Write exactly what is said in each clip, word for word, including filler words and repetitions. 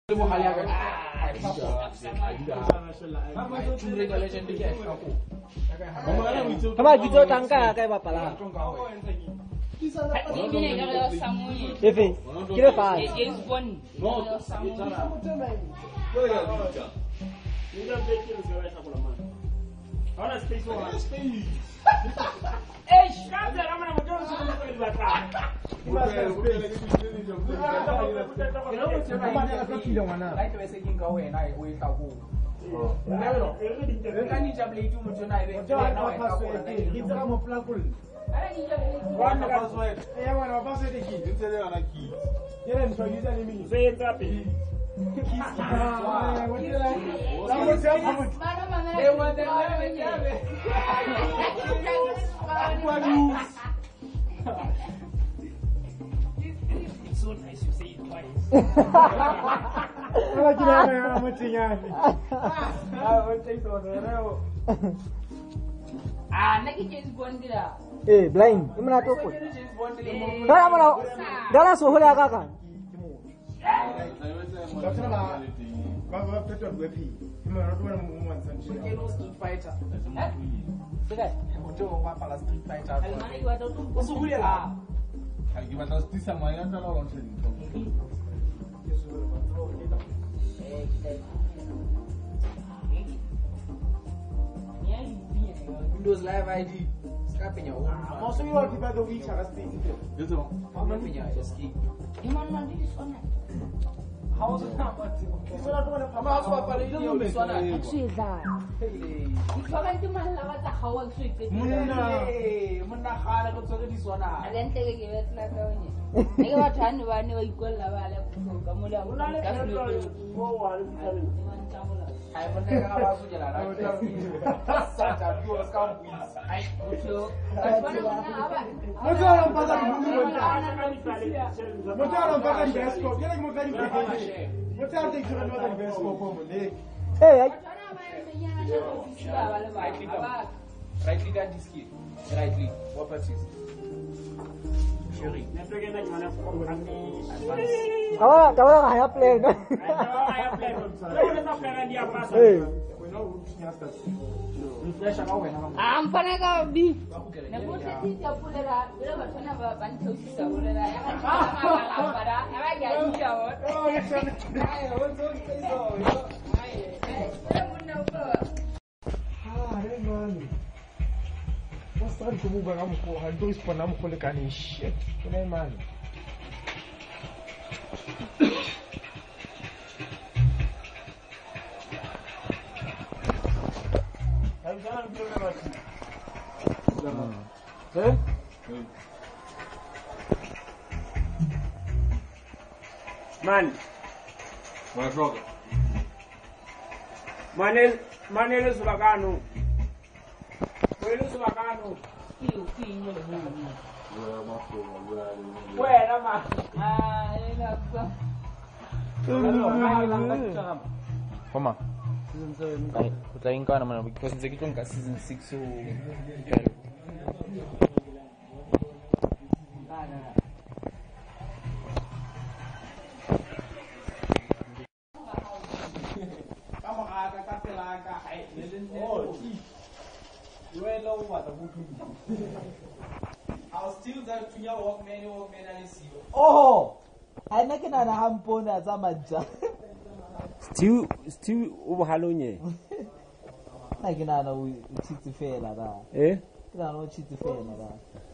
Kamu gitu tangka kayak bapak lah. Evi, kira apa? Eh, shamba kama na mtoto sio kweli bata. It's so nice you say it twice. Ah, nak James Bond dia. Eh, blind. Ini mana tu pun? Dah mana? Dah lah suhu dah kakak. Windows Live I D. Sekarang punya. Maksud you all kita the week harus stay gitu. Betul. Kamu punya S K. Di mana nanti di sana? Haus apa tu? Sana tu mana? Kamu haus apa lagi di sana? Sudah. Sekarang itu mana lawat tak haus suite. Muna, muna khana kau cakap di sana. Ada yang tega kita nak kau ni. Ini kau tahan dua ni ikut lah balik. Kamu dah. Muna ni kan tu. Oh, wali kita ni. Hai benda yang apa saja lah. Saja dua sekarang bis. Hai betul. Betul orang pasal dulu. Betul orang pasal beskop. Dia lagi mau kali beskop. Betul ada yang orang pasal beskop pun ni. Eh, right click kan diskit. Right click. What purchase? Sharing. Nanti kita mana program ni advance. awak kau orang hanya play. Ayah play. Kita nak pegang dia apa saja. Eh. Refresh apa weh nama? Apa nak kau bi? Nak buat sih tak boleh lah. Bila macam mana bantu sih tak boleh lah. Yang kan apa dah? Yang jadi jawab. Oh, ya sana. Ayo, betul betul. Ayo, eh, saya pun apa? Ah, Reman. Pasal kamu bagamu ko hantu ispan namu ko lekani shit. Reman. Jangan bilang lagi. Eh? Man. Mana droga? Manel, Manel Sulakano. Manel Sulakano. Kiu kiu ni lah. Weh nama. Ah, ini lah aku. Koma. Season seven. Ay, putahin ka naman. Kasi sa kitong ka season six so. Kamu ada kata laga hai. Oh, you know what the buku. I'll still that to your work many work many I see. Oh, ay nak kena na hampo na zaman ja. Still, still ubahalonya. Ay kena na uchiti fela da. Eh? Kena na uchiti fela da.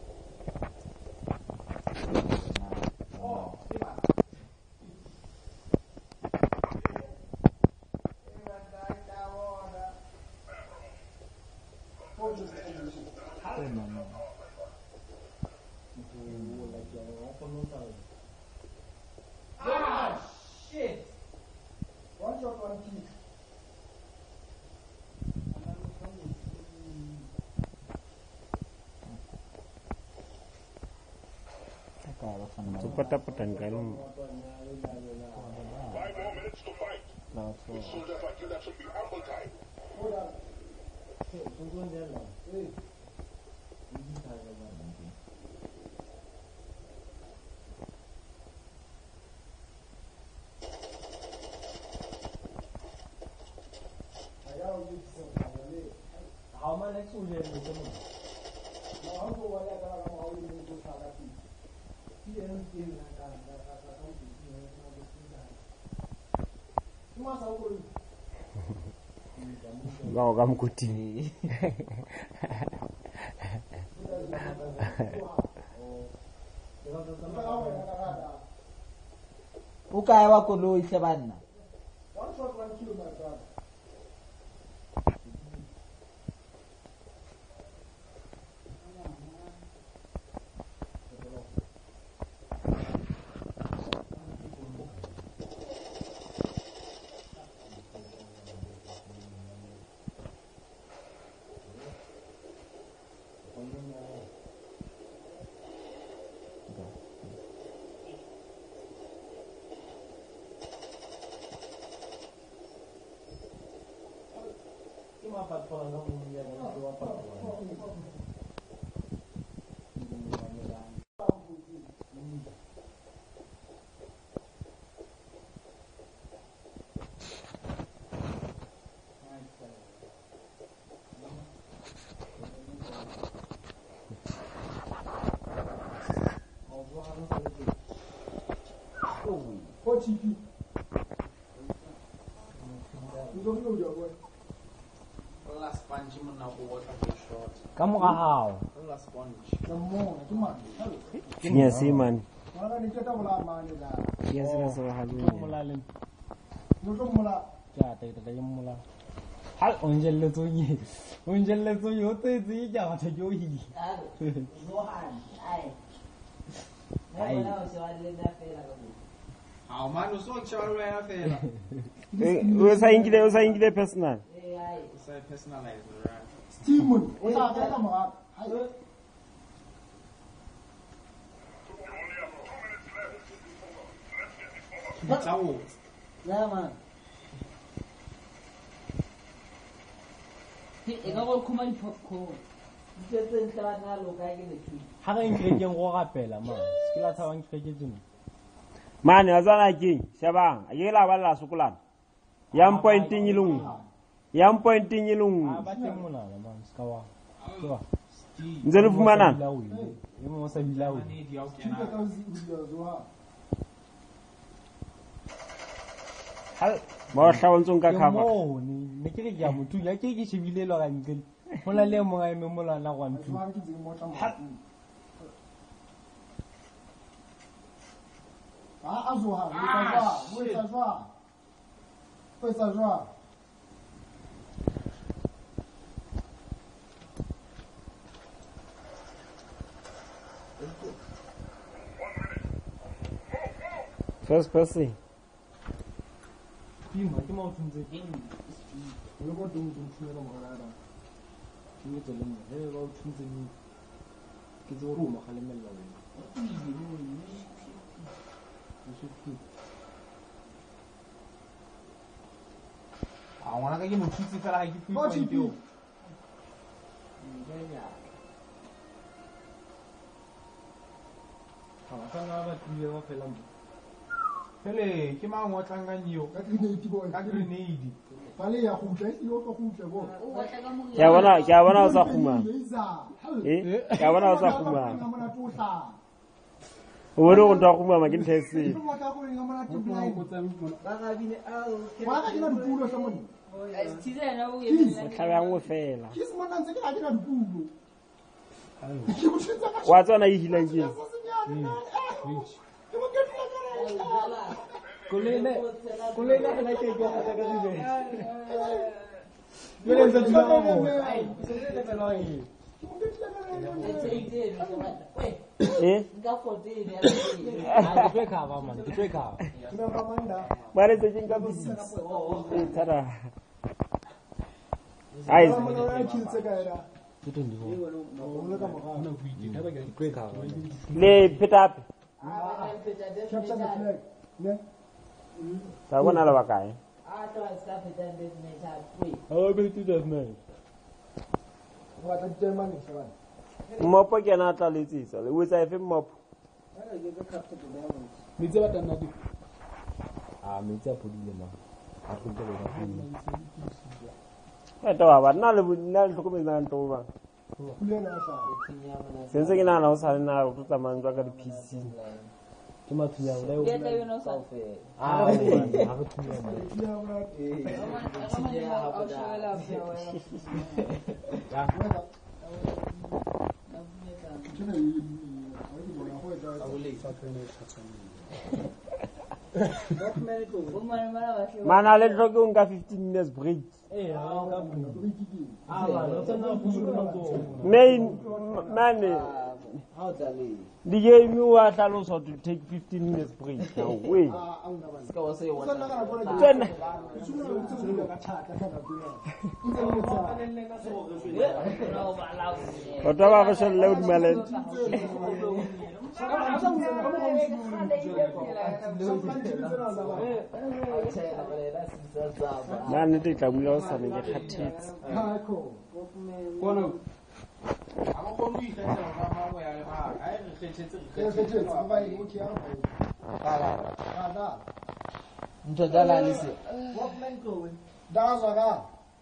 Ah, shit. One shot, one kick. Cepat dapatan kan. Five more minutes to fight. With soldiers like you, that should be ample time. Wow, kamu kuti. Ukaya wako lo ise banna. One shot, one kill, my brother. What T P? You don't know your boy. Last sponge man now water short. Kamu kahau. Last sponge. Come on, Yes, man. Mana ni kita mula mana dah? Yes, rasa halu. Mula lim. Nutuk mula. Ya, tak tak yang mula. Hal onjel le tu ye. Onjel le tu yo tu tu ya macam yo hi. Zohan, ai. Ai. Mana soal le dah fela kamu. Ah, mano, só que chama a feira. Usa ingile, usa ingile personal. Eh, ai. Usa personalize, right? Steven, usa apa kamu? Hai. Ciao. Ya man. Ti ega ko kuma ni phokko. Ditse ntla na lo ka ke le thu. Ha ga ingile ke go gapela man. Skila tsa wang ke ke dino. Mane azana ki, Shabang, ayela wala sukulan. Yam pointing ilung. Yam pointing ilung. Ah, ba teng mona man, skawa. Twa. Nzelu fumana. Yemo mo sa bilawi. Kita tahu si dia Zohan. Hal Ba shawon tsun ka kaba. mo ni ne ke ke ya mutu ya ke ke shebile lo ga ngel. Mola le mo ga eme mola na kwa ntu. Zohan kita mau tambah. Ah, Zohan, kita Zohan, kita Zohan, kita Zohan. First person. Pima ke mo tsunze ke ni. Lo ko dung dung tshwela mo ga da. Ke ni tsele mo. He ba tsunze ni. Ke zo ro mo ga le mella wena. Ah, wana ka ke mo tsitsi fela ha ke What T P? Ha ba kana ba tlile wa fela mo. Fele, ke mang wa tlanganyo? Ka grenade boy. Ka grenade. Pale ya khutla, isi yo ko khutla bo. Ya wana, ya wana uza kuma. Laser. Eh, ya wana uza kuma. Ngamana tusa. Uwero ndo kuma magin tesi. Ibu mata ko ngamana tusa. Ba ga bine ao. Wa ka kina dipulo sa moni. Tize na o ye. Tlhabe ngwe fela. Kis mona ntse ke ga kina dipulo. Wa tsona e hilang ke. Kulele. Kulele kana ke go ga ka dibe. Mele ntse dilo mo. Ai, tsele le belo yi. Eh? Nga fote ne. Ah, ke ka ba man, ke ka. Kina kamanda. Bare tse jinga bisi. Eh, tara. Ai, Mona kill tse ga era. Ke ndi go. Mona ka mo ga. Ke ka. le pitapi. Capture the flag. Ne? Sa bona la bakae. Ah, to ska feta de ne ta pui. Oh, be tu das nai. Wa ta Germany shaban. Mopo ke na tla letsisa. Le wetsa efe mopo. Ana ge ka capture the diamond. Mi tse ba tana di. Ah, mi tse a podile ma. A go tse ba podi. Ito ba, na le na le tlhokomedi na ntlo ba. Se se ke na na o sa na o tsa mantswa ka di P C. Ke mathunya o le o. Get the you know so. Ah, ha go thunya mo. Mana le tlhoke o nka fifteen minutes break. Eh, ha ka bula. Ah, ba, no tsana go bula go. Main man How dali? the game you are also to take fifteen minutes break. No way. Ska wa say one. Then what about a shell load melon? Man, it is a will also get hats. I'm going to use that way I Mtodala lisi. Daza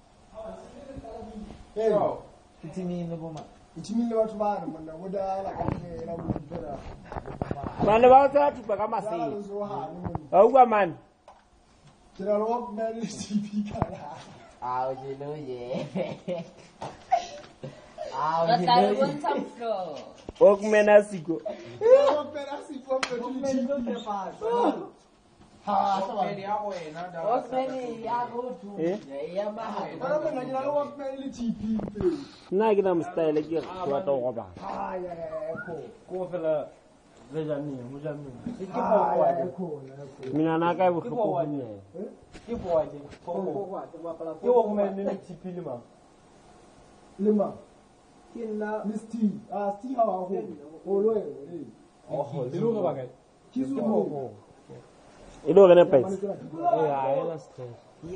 Hey, Kitimi no boma. ichimile watu bana manda woda la kane la mutera. Man, about that to become a say. Oh, woman. Kira lo meri T V kala. Ah, you know yeah. Ah, But you I know. want some floor. Walk menasico. Lo perasi fo ko T V. Ha, sawa. Osmani ya go to. Eh? Ya ma. Para mena kira lo meri T V. Na gina mu style ke wa to go ba. Ha ya ya ko. Ko fela le jani, mo jani. Ke Ha po wa ya je. ko. Mina na kai bu ko ne. Ke po wa je. Po po. Ke wo mo ne tipili ma. Lima. Kila Misti. Ah, sti hawa ho. Olo e. Oh, dilo ka ba kai. Kizu ho. Ido gane pes. Eh, ai la stress.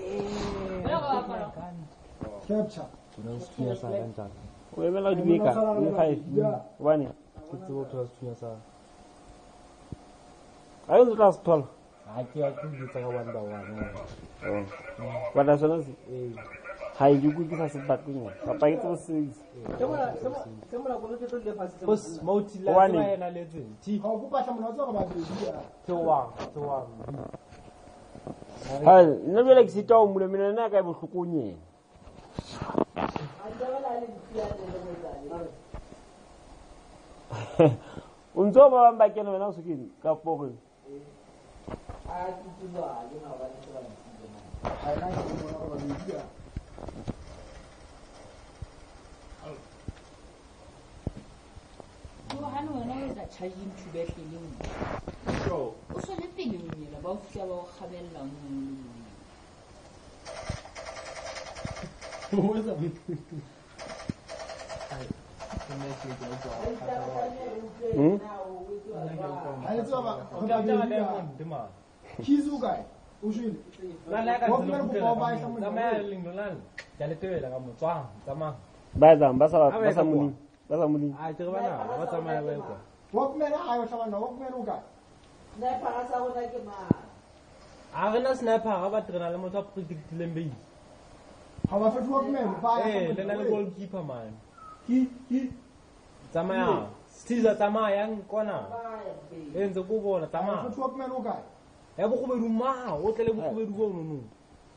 Capture. No stress sa kan ta. We mela di ka. Ni five. Wani. Ke tso to stress sa. Ayo ndo twelve. A ke a ku di tsaka one by one. Oh. Wala sona si. Eh. Hai ju ku ke sa se bakunya. Papa ke tso six. Bos mauti la Wani. ba yana le tse. Ti Ha ku patla mona tso ka ba dia. to wa, to wa. Ha, nna bele ke sita o mule mina na kai bu hlukunye. Unzo ba ba ke no na su ke ka pogo. Ah, kitu ba, you know ba ni ba. Ai na ku mona ka ba dia. Go hanu wena o da charging to be feeling. Sure. O so le pele mo nyela ba o fia ba o khabella mo. Wo sa bi. Hmm? Ai tso ba. Ko da da da mon de ma. Kizu kai. Ushil. La la ka Wo tselo mena ku ku ba ba ba sa mo. sa ma ling no lan. Ja le tele la ka mo tswa, tsama. Ba za ba sa ba sa muni. Ba sa muni. A ke bana, ba tsama ya ba ko. Wo mena ayo sa na wo mena ka. Na para sa go na ke ma. A re na sniper ga ba trena le motho a predictileng be. Ha ba fetwa wo mena ba ya. Eh, le na le goalkeeper man. Ki ki. Tsamaya. Stiza tsamaya yang kona. Ba ya be. E ntse go bona Ha tsamaya. fetwa wo mena ka. Ya bo go be ruma, o tle le bo go be ruo no no.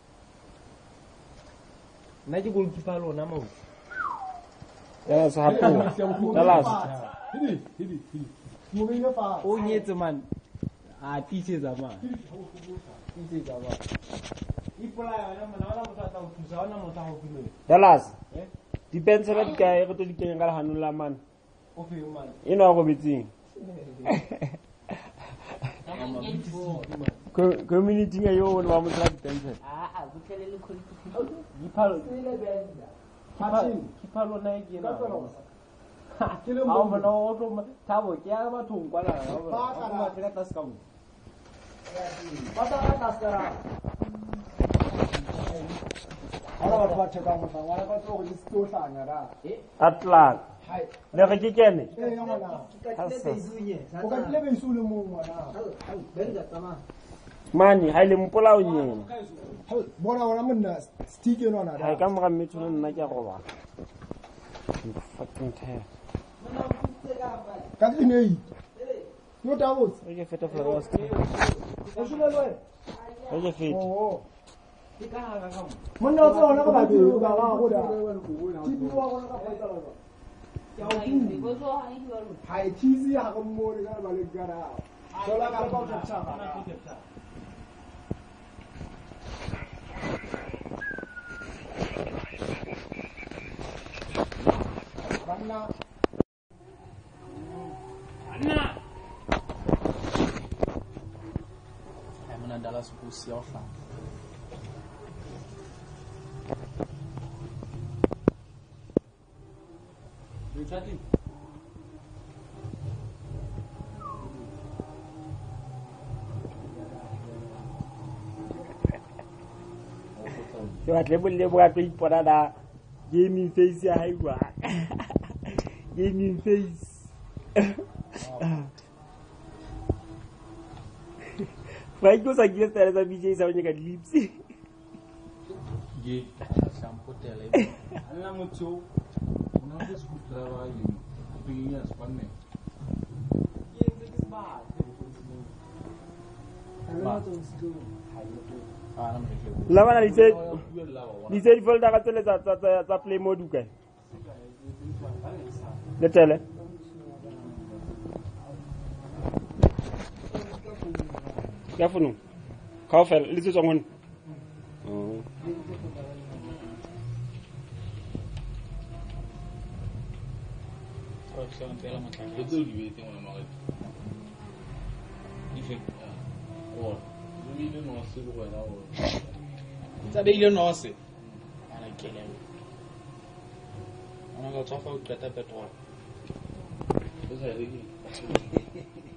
Na ke goalkeeper lona mo. Ya sa hapo. Dalas. Hidi hidi hidi. Mo be ne fa. O nyetse man. A tise zama. Tise zama. Ipola ya na mana wala motho a tla go thusa, ona motho a go pile. Dalas. Eh? Dipens ba di kae go to di kenya ka hanu la man. O fe man. Ino go bitsing. Community ya yo wa mo tla dipens. Ah, ah, go tlele le kholi. Ipalo. Ile benda. Hatin. Ipalo na ke na. Ke le A mo. mo no to thabo ke ya ba thong kwa la. Ba ka ka ka ska mo. Ba ta ka taskara. Ala ba tsa ka mo fa wala ba tlo go sto hlanya ra. Atla. Hai. Le ga ke kene. Eh yo ngwana. Ka tle be isunye. O ka tle be isu le mo ngwana. Benga tama. Mani, ha ile mpola o nyene. bona ona monna stick yona na ha ka mo ga metso nna ke go ba fucking tired ka dinei no doubt e ke feta for us o shulelwe e ke fit oh monna o tsona ka ba di ka ga go da tipi wa gona ka fa tsala ya o tini go zo ha ni ba lu hai tizi ha go mo ni ka ba le gara sola ka ba ta cha ba Anna Anna I'm gonna Dallas pussy off. You chatting? Ke batle bolle bo ka tlo ipona da gaming face ya haibwa gaming face vai ko sa gile tsare sa B J sa onyeka lips ge shampoo tele alla mucho una de skutrava yi pinya spanne yenze kisba ba la bana di se di se di folda ka tsele tsa tsa tsa Playmore duka le tele ya funu ka ofela le tse tsongone oh Tela matla. Beto di vete una magari. Dice oh, lui non si può era oh. Sa dei no se. Ana kele. Ana ga tsofa o qeta petrol. Cosa è lì?